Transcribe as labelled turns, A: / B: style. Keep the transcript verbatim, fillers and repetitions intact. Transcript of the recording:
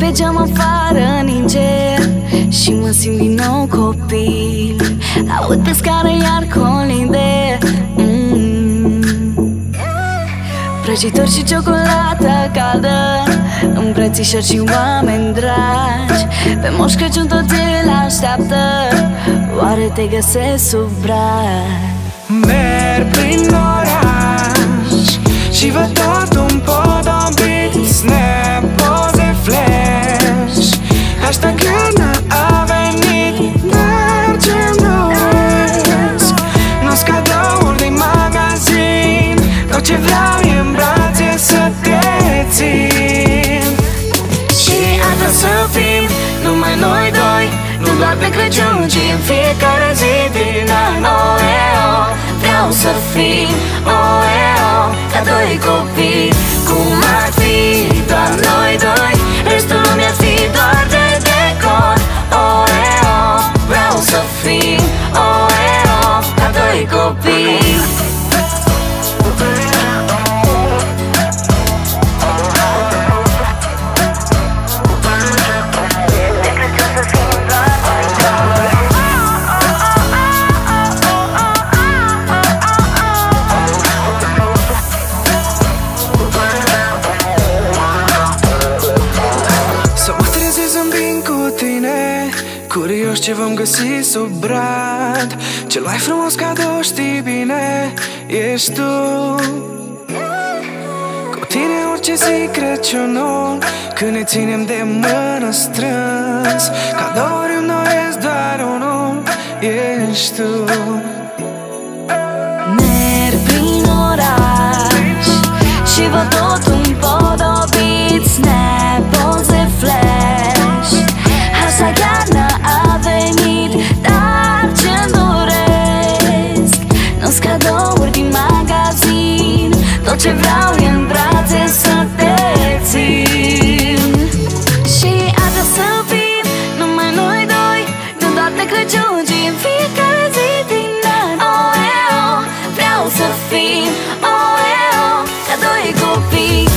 A: pe geam afară ninge și mă simt din nou copil. Aud pe scară iar colinde, mm. Prăjitori și ciocolată caldă, îmbrățișări și oameni dragi. Pe Moș Crăciun tot el așteaptă, oare te găsesc sub braț?
B: Merg prin oraș și văd tot un podobit, snap, poze, flash. Hashtag iarna a venit, dar ce-mi doresc nu-s cadouri din magazin. Tot ce vreau e în brațe să te țin. Și asta să fim numai noi doi, nu doar pe Crăciun, ci în fiecare zi din an. Oh, yeah, oh. Vreau să fim, oh, yeah, oh, ca doi copii. Cum ar fi doar noi doi, restul lumii ar fi doar de decor. Oh, yeah, oh. Vreau să fim, oh, yeah, oh, ca doi copii. Curios ce vom găsi sub brad, cel mai frumos cadou știi bine, ești tu. Cu tine orice zi Crăciunul, când ne ținem de mână strâns. Cadouri-mi noiesc doar unul, ești tu.
A: Merg prin oraș și văd tot un podobit, snap, poze, flash. Hashtag iarna a venit, dar ce-mi doresc nu-s cadouri din magazin. Tot ce vreau e în brațe să te țin. Și asta să fim numai noi doi, nu doar pe Crăciun, ci în fiecare zi din an. Oh, yeah, oh. Vreau să fim, oh, yeah, oh, ca doi copii.